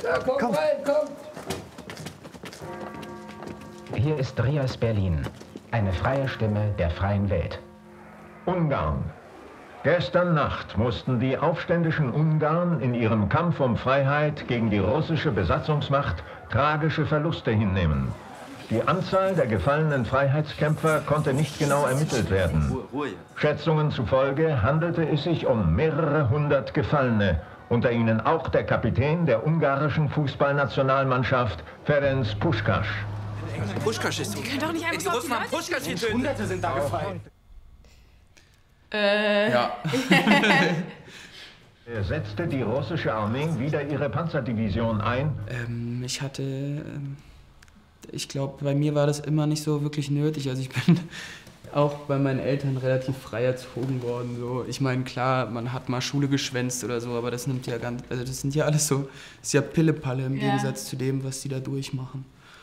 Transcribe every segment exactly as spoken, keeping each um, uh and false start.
Ja, kommt komm. rein, kommt! Hier ist Rias Berlin, eine freie Stimme der freien Welt. Ungarn. Gestern Nacht mussten die aufständischen Ungarn in ihrem Kampf um Freiheit gegen die russische Besatzungsmacht tragische Verluste hinnehmen. Die Anzahl der gefallenen Freiheitskämpfer konnte nicht genau ermittelt werden. Schätzungen zufolge handelte es sich um mehrere hundert Gefallene, unter ihnen auch der Kapitän der ungarischen Fußballnationalmannschaft, Ferenc Puskás. Puskás ist tot. Die können doch nicht einfach Die Russen haben Puskás getötet. Hunderte sind da gefallen. Äh. Ja. Er setzte die russische Armee wieder ihre Panzerdivision ein. Ähm, ich hatte, ähm, ich glaube, bei mir war das immer nicht so wirklich nötig. Also ich bin auch bei meinen Eltern relativ frei erzogen worden. So. Ich meine, klar, man hat mal Schule geschwänzt oder so, aber das nimmt ja ganz, also das sind ja alles so, das ist ja Pillepalle im ja. Gegensatz zu dem, was die da durchmachen.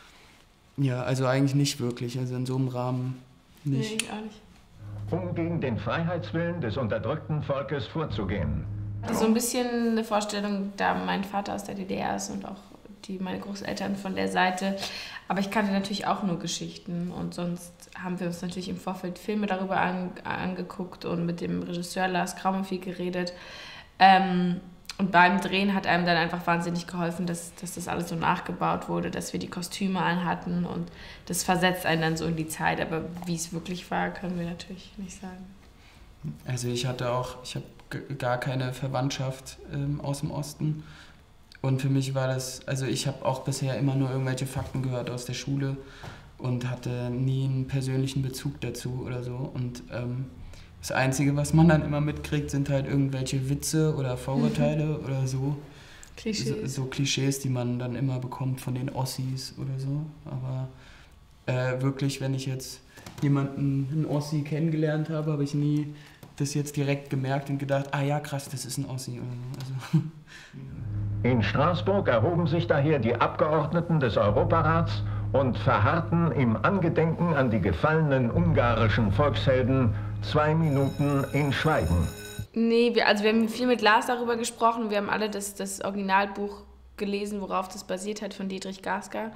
Ja, also eigentlich nicht wirklich, also in so einem Rahmen nicht. Nee, ich auch nicht. Um gegen den Freiheitswillen des unterdrückten Volkes vorzugehen. So ein bisschen eine Vorstellung, da mein Vater aus der D D R ist und auch die, meine Großeltern von der Seite. Aber ich kannte natürlich auch nur Geschichten und sonst haben wir uns natürlich im Vorfeld Filme darüber an, angeguckt und mit dem Regisseur Lars Kraume viel geredet. Ähm, und beim Drehen hat einem dann einfach wahnsinnig geholfen, dass, dass das alles so nachgebaut wurde, dass wir die Kostüme anhatten und das versetzt einen dann so in die Zeit. Aber wie es wirklich war, können wir natürlich nicht sagen. Also ich hatte auch, ich habe gar keine Verwandtschaft ähm, aus dem Osten. Und für mich war das, also ich habe auch bisher immer nur irgendwelche Fakten gehört aus der Schule und hatte nie einen persönlichen Bezug dazu oder so. Und ähm, das Einzige, was man dann immer mitkriegt, sind halt irgendwelche Witze oder Vorurteile mhm. oder so. Klischees. So, so Klischees, die man dann immer bekommt von den Ossis oder so. Aber äh, wirklich, wenn ich jetzt jemanden, einen Ossi kennengelernt habe, habe ich nie das jetzt direkt gemerkt und gedacht, ah ja, krass, das ist ein Ossi oder so. Also. In Straßburg erhoben sich daher die Abgeordneten des Europarats und verharrten im Angedenken an die gefallenen ungarischen Volkshelden zwei Minuten in Schweigen. Nee, wir, also wir haben viel mit Lars darüber gesprochen. Wir haben alle das, das Originalbuch gelesen, worauf das basiert hat, von Dietrich Gasker.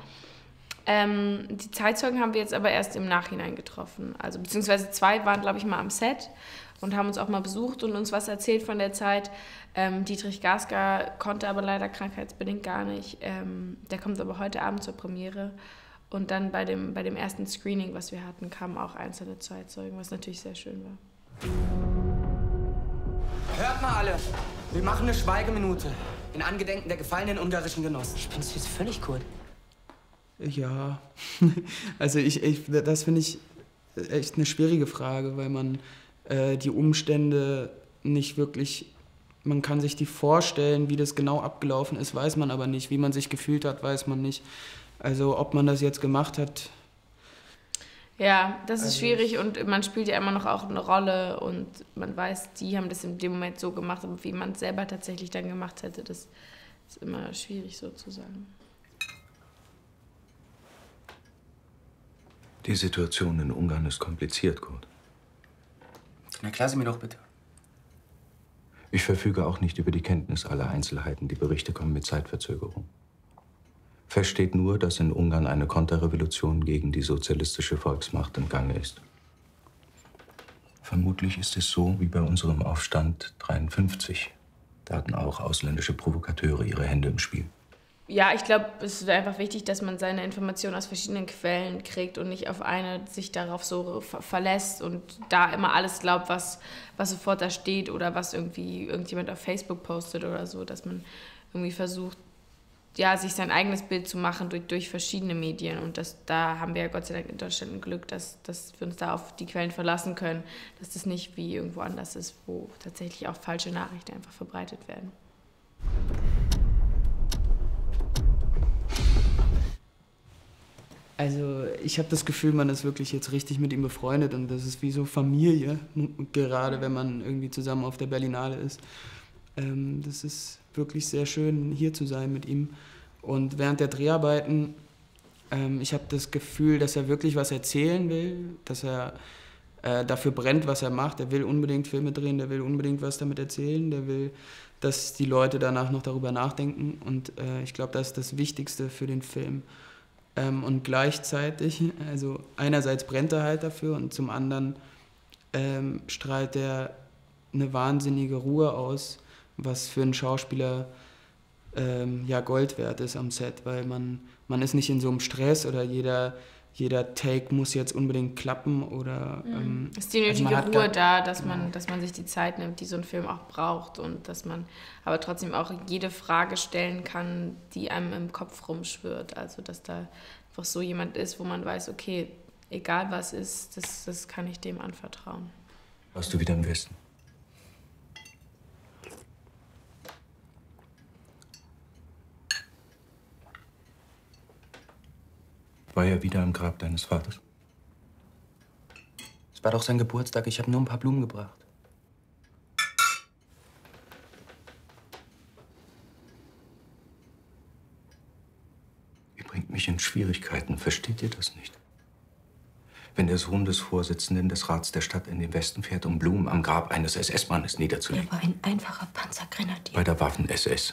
Ähm, die Zeitzeugen haben wir jetzt aber erst im Nachhinein getroffen. Also beziehungsweise zwei waren, glaube ich, mal am Set und haben uns auch mal besucht und uns was erzählt von der Zeit. Ähm, Dietrich Gasker konnte aber leider krankheitsbedingt gar nicht. Ähm, der kommt aber heute Abend zur Premiere. Und dann bei dem, bei dem ersten Screening, was wir hatten, kamen auch einzelne Zeitzeugen, was natürlich sehr schön war. Hört mal alle, wir machen eine Schweigeminute in Angedenken der gefallenen ungarischen Genossen. Spinnst du jetzt völlig gut? Ja, also ich, ich das finde ich echt eine schwierige Frage, weil man äh, die Umstände nicht wirklich, man kann sich die vorstellen, wie das genau abgelaufen ist, weiß man aber nicht. Wie man sich gefühlt hat, weiß man nicht. Also ob man das jetzt gemacht hat. Ja, das ist also schwierig und man spielt ja immer noch auch eine Rolle und man weiß, die haben das in dem Moment so gemacht, aber wie man es selber tatsächlich dann gemacht hätte, das ist immer schwierig sozusagen. Die Situation in Ungarn ist kompliziert, Kurt. Na, erklär sie mir doch bitte. Ich verfüge auch nicht über die Kenntnis aller Einzelheiten. Die Berichte kommen mit Zeitverzögerung. Fest steht nur, dass in Ungarn eine Konterrevolution gegen die sozialistische Volksmacht im Gange ist. Vermutlich ist es so wie bei unserem Aufstand dreiundfünfzig. Da hatten auch ausländische Provokateure ihre Hände im Spiel. Ja, ich glaube, es ist einfach wichtig, dass man seine Informationen aus verschiedenen Quellen kriegt und nicht auf eine sich darauf so ver verlässt und da immer alles glaubt, was, was sofort da steht oder was irgendwie irgendjemand auf Facebook postet oder so, dass man irgendwie versucht, ja, sich sein eigenes Bild zu machen durch, durch verschiedene Medien. Und das, da haben wir ja Gott sei Dank in Deutschland ein Glück, dass, dass wir uns da auf die Quellen verlassen können, dass das nicht wie irgendwo anders ist, wo tatsächlich auch falsche Nachrichten einfach verbreitet werden. Also ich habe das Gefühl, man ist wirklich jetzt richtig mit ihm befreundet und das ist wie so Familie, gerade wenn man irgendwie zusammen auf der Berlinale ist. Ähm, das ist wirklich sehr schön, hier zu sein mit ihm. Und während der Dreharbeiten, ähm, ich habe das Gefühl, dass er wirklich was erzählen will, dass er äh, dafür brennt, was er macht. Der will unbedingt Filme drehen, der will unbedingt was damit erzählen, der will, dass die Leute danach noch darüber nachdenken. Und äh, ich glaube, das ist das Wichtigste für den Film. Ähm, und gleichzeitig, also einerseits brennt er halt dafür und zum anderen ähm, strahlt er eine wahnsinnige Ruhe aus, was für einen Schauspieler ähm, ja Gold wert ist am Set, weil man, man ist nicht in so einem Stress oder jeder, jeder Take muss jetzt unbedingt klappen oder... Ähm, ist die also nötige Ruhe Ruhe da, dass man, dass man sich die Zeit nimmt, die so ein Film auch braucht und dass man aber trotzdem auch jede Frage stellen kann, die einem im Kopf rumschwirrt. Also dass da einfach so jemand ist, wo man weiß, okay, egal was ist, das, das kann ich dem anvertrauen. Warst du wieder im Westen? War er wieder am Grab deines Vaters? Es war doch sein Geburtstag, ich habe nur ein paar Blumen gebracht. Ihr bringt mich in Schwierigkeiten, versteht ihr das nicht? Wenn der Sohn des Vorsitzenden des Rats der Stadt in den Westen fährt, um Blumen am Grab eines S S-Mannes niederzulegen. Er war ein einfacher Panzergrenadier. Bei der Waffen-S S.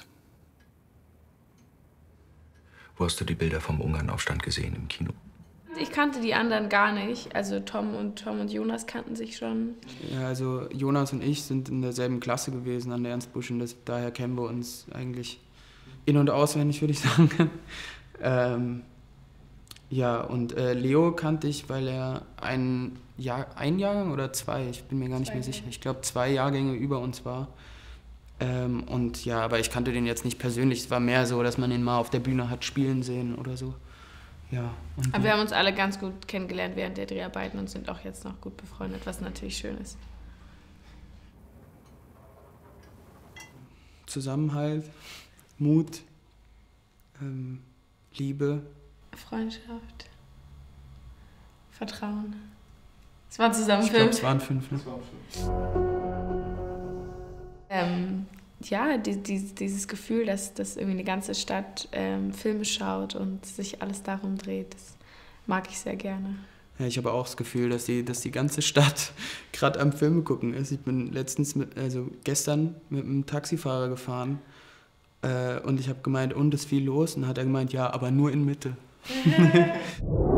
Wo hast du die Bilder vom Ungarnaufstand gesehen im Kino? Ich kannte die anderen gar nicht. Also Tom und, Tom und Jonas kannten sich schon. Ja, also Jonas und ich sind in derselben Klasse gewesen an der Ernst Busch und das, daher kennen wir uns eigentlich in- und auswendig, würde ich sagen. ähm, ja, und äh, Leo kannte ich, weil er ein, Jahr, ein Jahrgang oder zwei, ich bin mir gar nicht zwei mehr sicher, ich glaube zwei Jahrgänge über uns war. Ähm, und ja, aber ich kannte den jetzt nicht persönlich. Es war mehr so, dass man ihn mal auf der Bühne hat spielen sehen oder so. Ja. Und aber wir haben uns alle ganz gut kennengelernt während der Dreharbeiten und sind auch jetzt noch gut befreundet, was natürlich schön ist. Zusammenhalt, Mut, ähm, Liebe. Freundschaft, Vertrauen. Es waren zusammen ich fünf. Ich glaube, es waren fünf. Ne? Ähm, ja, die, die, dieses Gefühl, dass, dass irgendwie eine ganze Stadt ähm, Filme schaut und sich alles darum dreht, das mag ich sehr gerne. Ja, ich habe auch das Gefühl, dass die, dass die ganze Stadt gerade am Filme gucken ist. Ich bin letztens, mit, also gestern mit einem Taxifahrer gefahren äh, und ich habe gemeint, und ist viel los? Und dann hat er gemeint, ja, aber nur in Mitte.